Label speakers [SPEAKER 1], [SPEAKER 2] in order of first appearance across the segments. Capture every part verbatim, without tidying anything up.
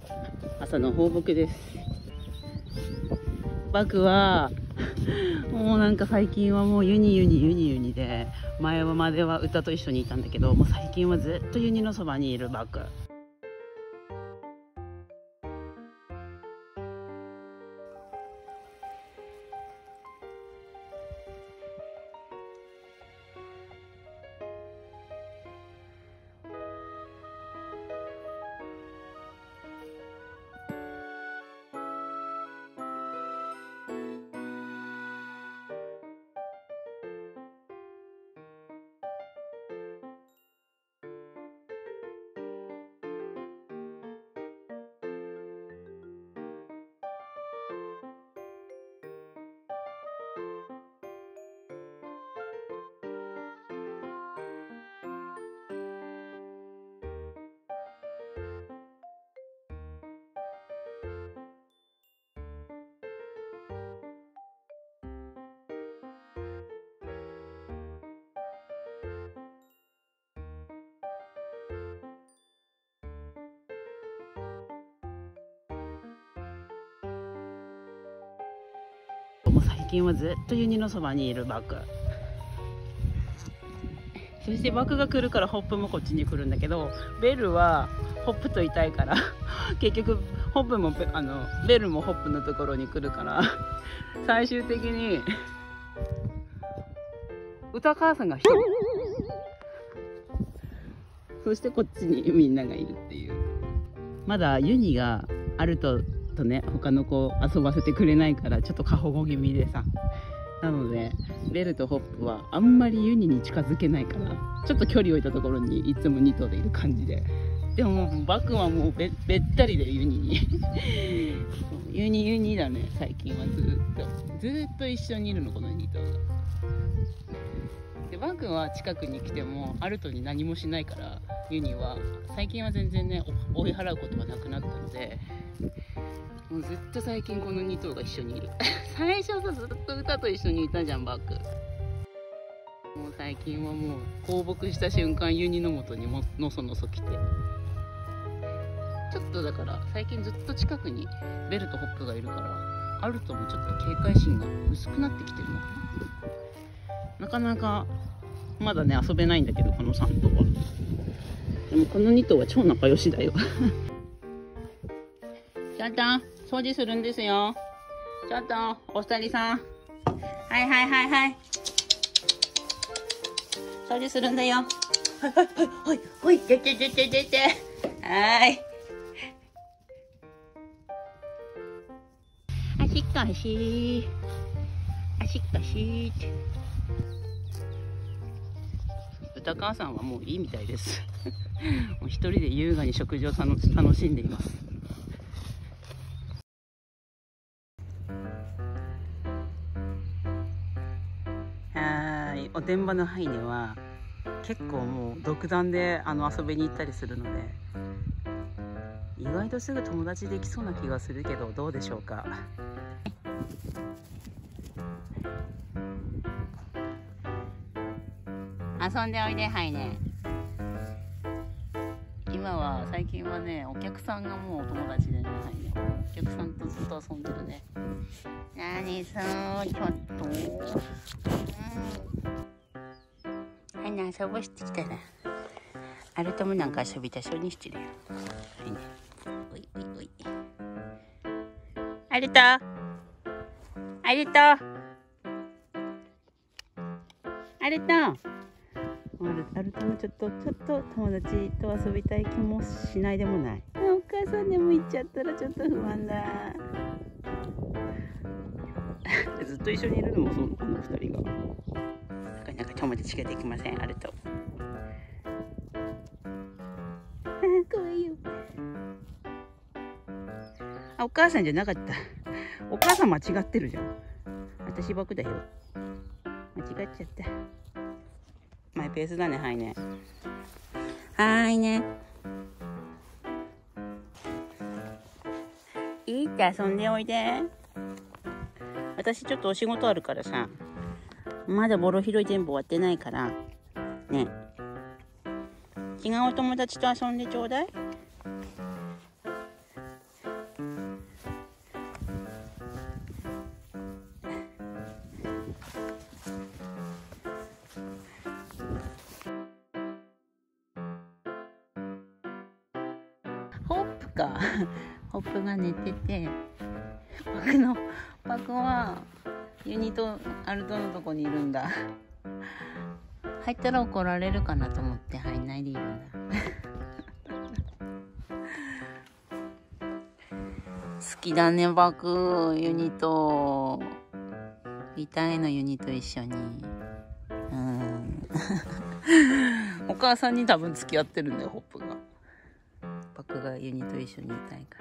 [SPEAKER 1] 朝の放牧です。バクはもうなんか最近はもうユニユニユニユニで、前までは歌と一緒にいたんだけど、もう最近はずっとユニのそばにいるバク。もう最近はずっとユニのそばにいるバク。そしてバクが来るからホップもこっちに来るんだけど、ベルはホップといたいから結局ホップもあのベルもホップのところに来るから最終的に歌母さんが一人、そしてこっちにみんながいるっていう。まだユニがアルトとね他の子遊ばせてくれないからちょっと過保護気味でさ、なのでベルとホップはあんまりユニに近づけないからちょっと距離を置いたところにいつもに頭でいる感じで、でももうバクはもう べ, べったりでユニにユニユニだね。最近はずっとずっと一緒にいるのこのに頭が。でバクは近くに来てもアルトに何もしないから、ユニは最近は全然ね追い払うことはなくなったので、もうずっと最近このに頭が一緒にいる最初さずっと歌と一緒にいたじゃんバク。もう最近はもう放牧した瞬間ユニの元にものそのそ来て、ちょっとだから最近ずっと近くにベルとホップがいるから、アルトもちょっと警戒心が薄くなってきてるのかな。なかなかまだね遊べないんだけどこのさん頭は。でもこのに頭は超仲良しだよちょっと掃除するんですよ。ちょっとお二人さん、はいはいはいはい、掃除するんだよ。はいはいはいはいはい、出て出て出て、はい、足っかし足っかしって。歌母さんはもういいみたいですもう一人で優雅に食事を楽しんでいます。はい、おてんばのハイネは結構もう独断であの遊びに行ったりするので、意外とすぐ友達できそうな気がするけど、どうでしょうか。遊んでおいでハイネ。今は最近はねお客さんがもうお友達でね、ハイネお客さんとずっと遊んでるね。なにさー、ちょっと、うん、はいね、遊ばしてきたらアルトもなんか遊びたそうにしてるよ。はいね、おいおいおい、アルトアルトアルトアルトもちょっとちょっと友達と遊びたい気もしないでもない。お母さんでも行っちゃったらちょっと不安だずっと一緒にいるのもそうかな、ふたりが。なかなか友達ができません、アルト。かわいいよ。あ、お母さんじゃなかった。お母さん間違ってるじゃん。私僕だよ。間違っちゃった。マイペースだね、はいね。はいね。いいって遊んでおいで。私ちょっとお仕事あるからさ、まだボロ拾い全部終わってないからね。違うお友達と遊んでちょうだい。 かホップが寝てて、パクのパクはユニとアルトのとこにいるんだ。入ったら怒られるかなと思って入んないでいるんだ。好きだねパク、ユニと痛いの、ユニと一緒に。うんお母さんに多分付き合ってるんだよ、ホップが。パクがユニと一緒にいたいから。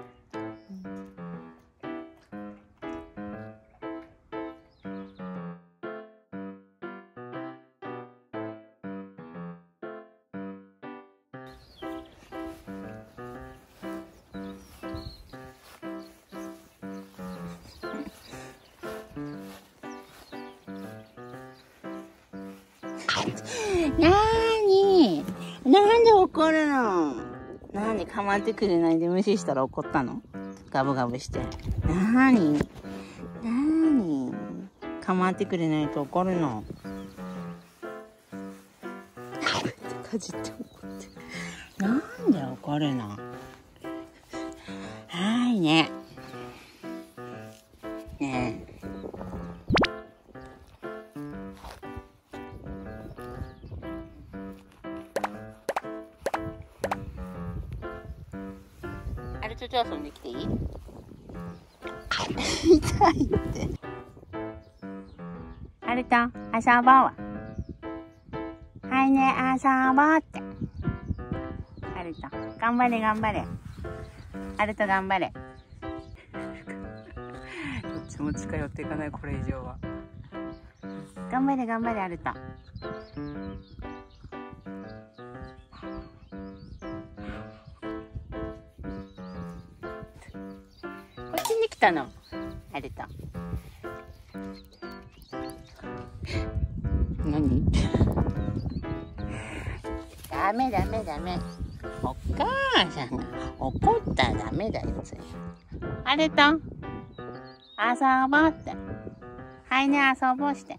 [SPEAKER 1] なーになんで怒るの？なんで構ってくれないで無視したら怒ったの？ガブガブして。なーになーに構ってくれないと怒るの？かじって怒って。なんで怒るの？はいね。ねえ。あれちょちょ遊んできていい？痛いって。あれと遊ぼうわ。はいね、遊ぼうって。あれと頑張れ頑張れ。あれと頑張れ。どっちも近寄っていかない、これ以上は。頑張れ頑張れ、あれと。こっちに来たの、あれと。何？ダメダメダメ。お母さんが怒ったらダメだよ。あれと遊ぼうって。はいね、遊ぼうして。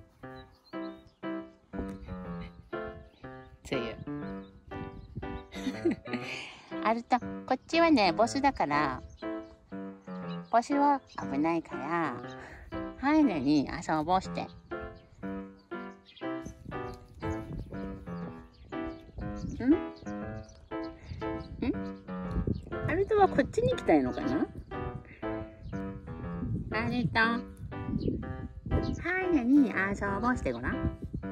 [SPEAKER 1] つゆ。あれとこっちはね、ボスだから。ボスは危ないから、はいねに遊ぼうして。ん？ん？あれとはこっちに来たいのかな？あれと、はいねに遊ぼうしてごらん。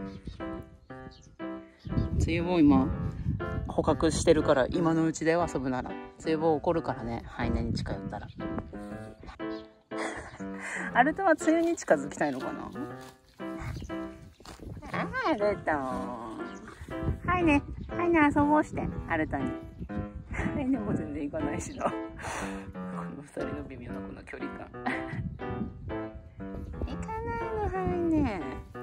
[SPEAKER 1] つゆも今捕獲してるから、今のうちで遊ぶなら。つゆも怒るからね、はいねに近寄ったら。あれとはつゆに近づきたいのかな？あれと、はいね、はいね遊ぼうして、あれとに。はいねも全然行かないしな。この二人の微妙なこの距離感。行かないの、はいね。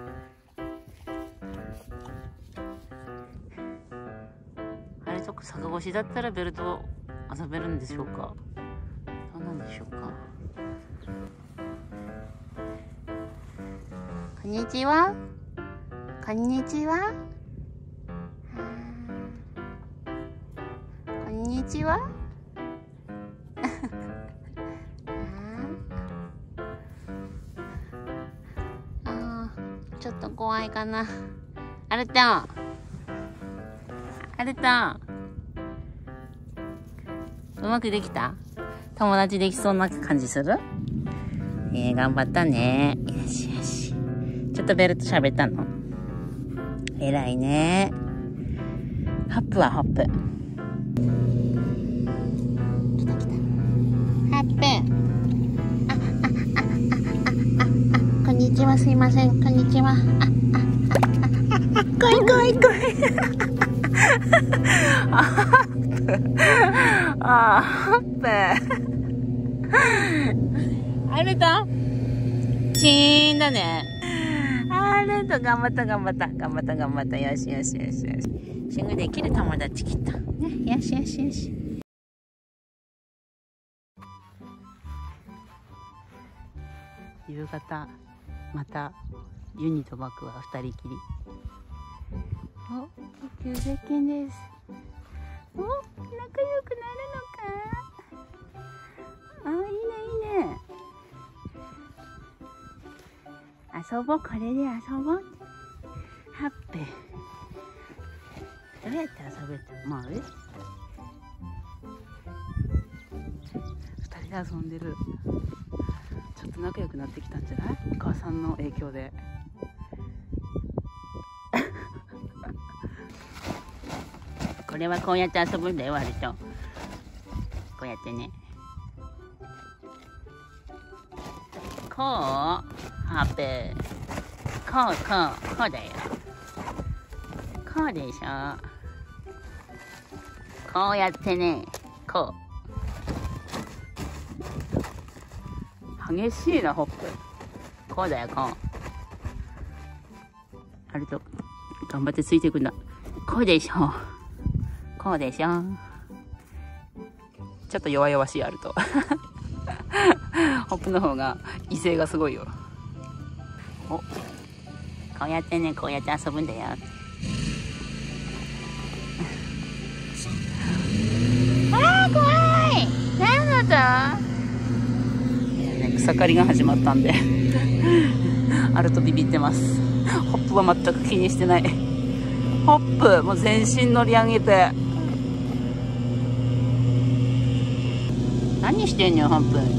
[SPEAKER 1] あれとか逆干しだったらベルト遊べるんでしょうか？どうなんでしょうか？こんにちは。こんにちは。こんにちは。あー、ちょっと怖いかな。あれと、あれと、うまくできた？友達できそうな感じする？えー、頑張ったね。よしよし。ちょっとベルト喋ったの？偉いね。ホップはホップ。来た来た。ホップ。あ、あ、あ、あ、あ、あ、こんにちは、すいません。こんにちは。あ、あ、あ、あ、来い来い来い。あ、ホップ。あ、ホップ。あれだ？チーンだね。あれと頑張った頑張った頑張った頑張った。よしよしよしよし。すぐできる友達来た。ね、よしよしよし。夕方またユニとバクは二人きり。お、急接近です。お、仲良くなるのか。 あ、いいねいいね。遊ぼう、これで遊ぼう。ハッピー。どうやって遊ぶと思う？二人で遊んでる。ちょっと仲良くなってきたんじゃない？お母さんの影響で。これはこうやって遊ぶんだよ、割と。こうやってね。こう、ハッピー。こう、こう、こうだよ。こうでしょ。こうやってね、こう。激しいな、ホップ。こうだよ、こう。あると、頑張ってついていくんだ。こうでしょ。こうでしょ。ちょっと弱々しいあると。ホップの方が威勢がすごいよ。お、こうやってね、こうやって遊ぶんだよ。あー、怖い。何だった？草刈りが始まったんでアルトビビってます。ホップは全く気にしてない。ホップもう全身乗り上げて。何してんのよ、ホップ。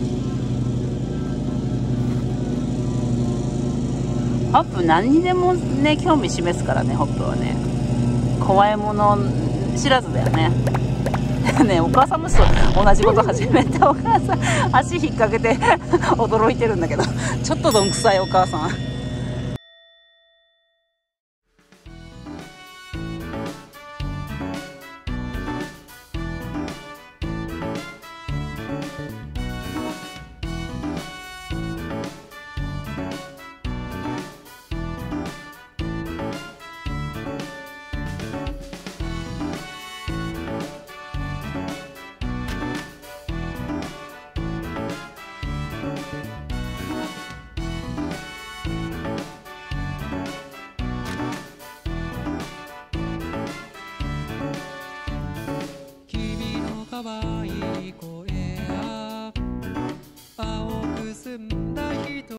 [SPEAKER 1] ホップ何にでもね興味示すからね。ホップはね怖いもの知らずだよね。ねえ、お母さんもそう同じこと始めた。お母さん足引っ掛けて驚いてるんだけど、ちょっとどんくさいお母さん。
[SPEAKER 2] 可愛い声や青